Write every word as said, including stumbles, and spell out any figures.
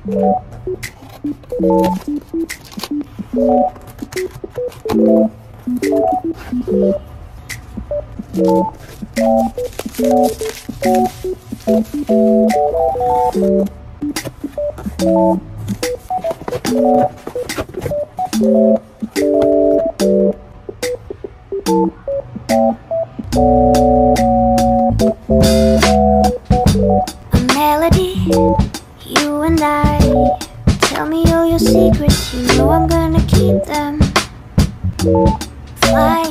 melody, you and I. Tell me all your secrets, you know I'm gonna keep them. Fly